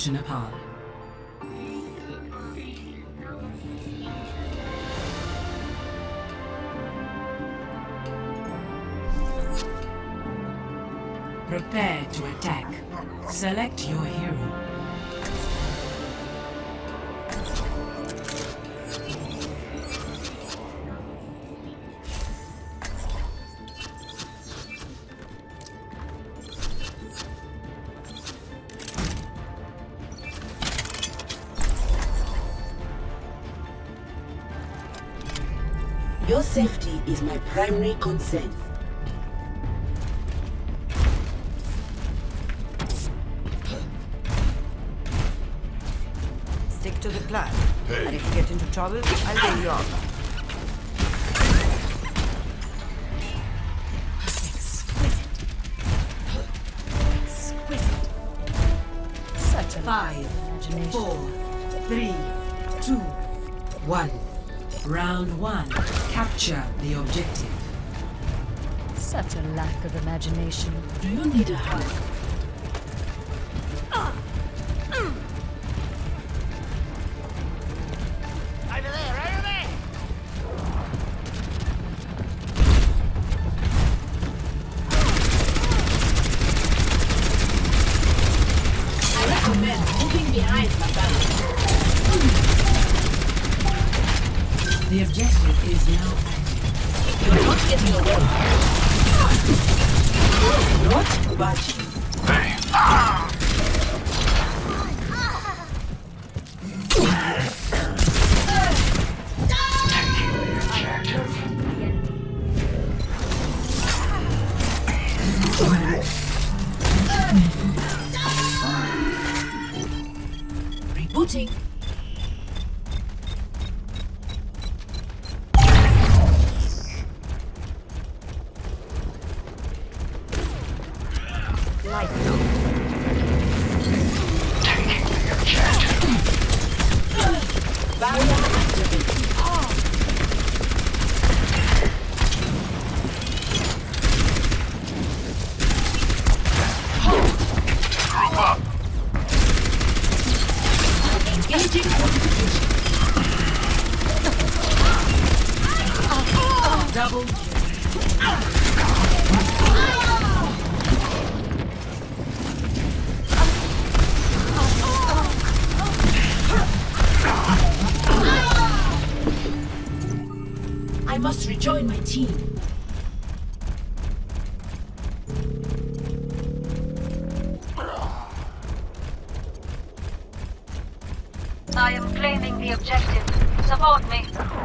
to Nepal. Prepare to attack. Select your hero. Your safety is my primary concern. Stick to the plan. Hey. And if you get into trouble, I'll bail you out. Exquisite. Such a 5, 4, 3, 2, 1. Round 1. Capture the objective. Such a lack of imagination. Do you need a hug? The objective is now active. You're not getting away. Not budging. Hey. Rebooting. Double. I must rejoin my team. I am claiming the objective. Support me.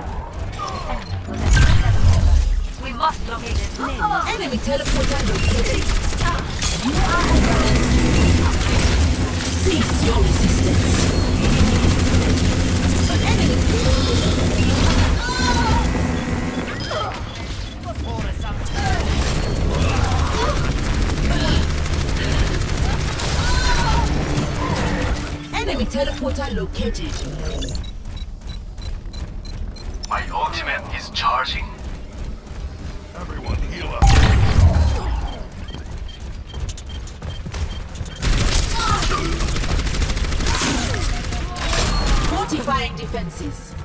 We must locate it. Enemy teleporter located. You are cease your resistance. An enemy. Enemy teleporter located. My ultimate is charging. Everyone heal up. Fortifying defenses.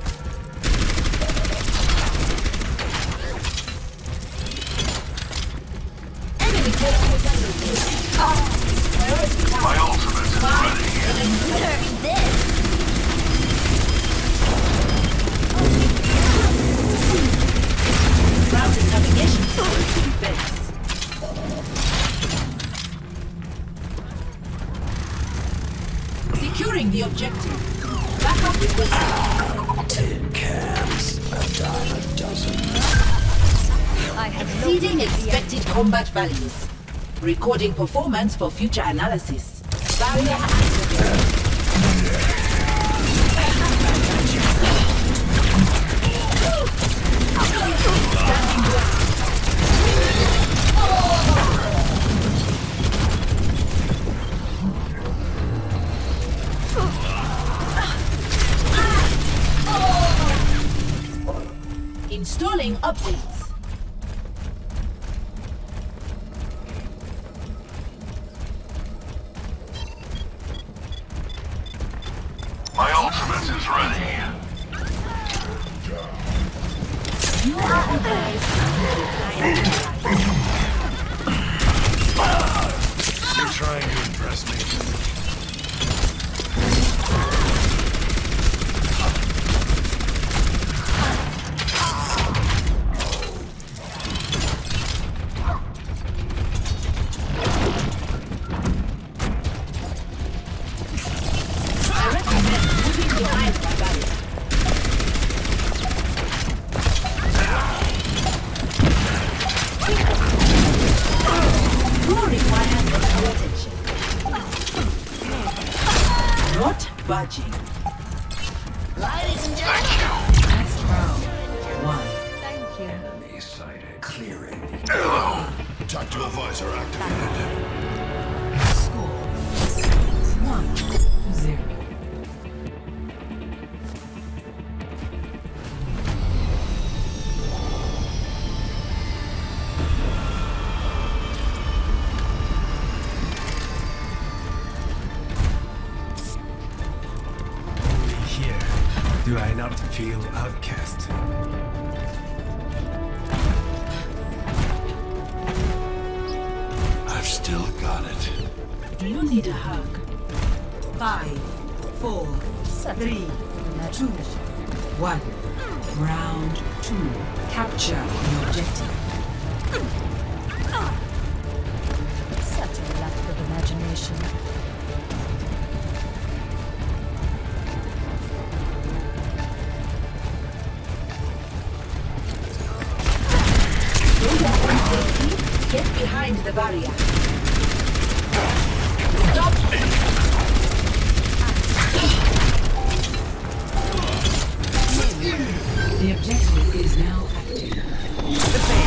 Enemy teleporter located. My ultimate is ready. Routed navigation system defense. Securing the objective. Backup requested. 10 cams, a dime a dozen. Exceeding expected combat values. Recording performance for future analysis. Barrier activated. Installing updates. ultimate is ready. You are advised You're trying to impress me. budging. Ladies and Thank gentlemen. you. Next round. One. Thank you. Enemy sighted. Clearing. Hello. Tactical visor activated. Score 1-0. Here, do I not feel outcast? I've still got it. Do you need a hug? 5, 4, Such 3, imagination. 1. Round 2. Capture the objective. Such a lack of imagination. get behind the barrier. Stop! The objective is now active.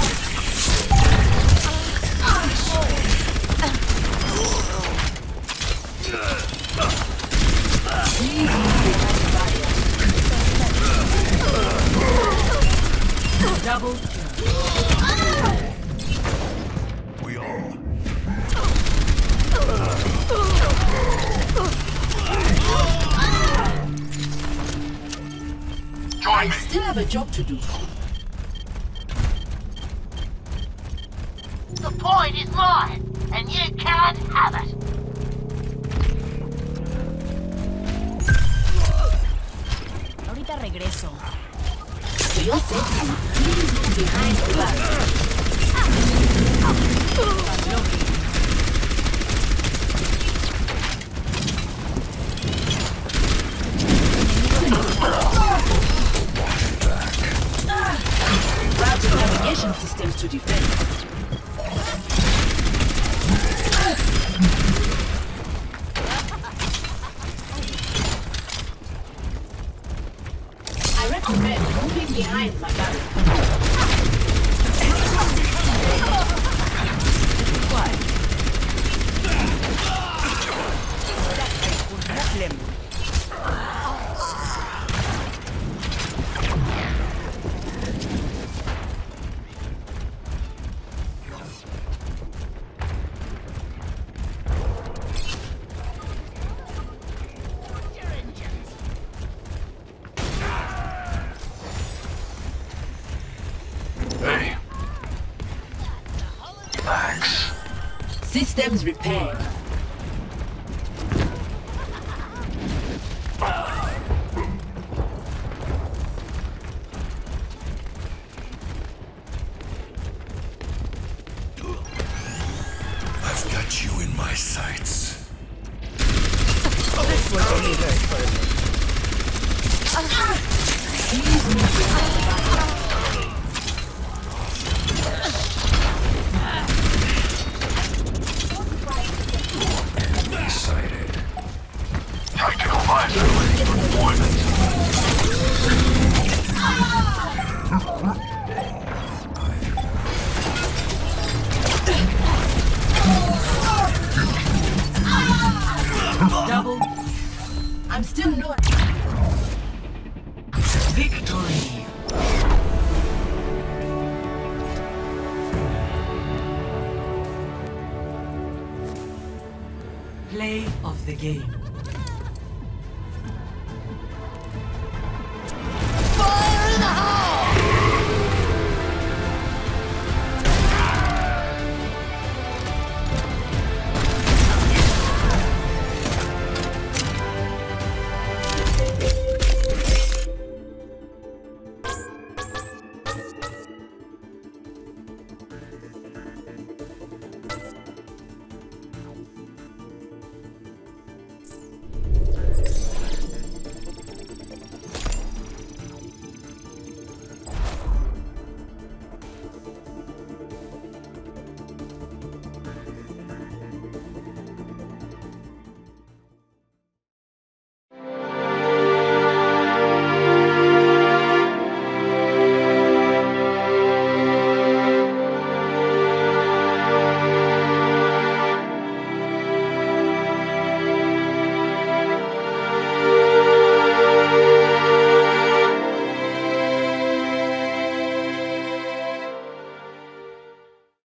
Double kill. We all. Join I me. still have a job to do. The point is mine, and you can't have it. Ahorita regreso. For your safety, please move behind the barrier. Routing navigation systems to defense. I recommend moving behind my barrier. Hey. Thanks. Systems repaired. I've got you in my sights. Enemy sighted. Tactical visor ready for deployment. Double I'm still not. victory. Play of the game.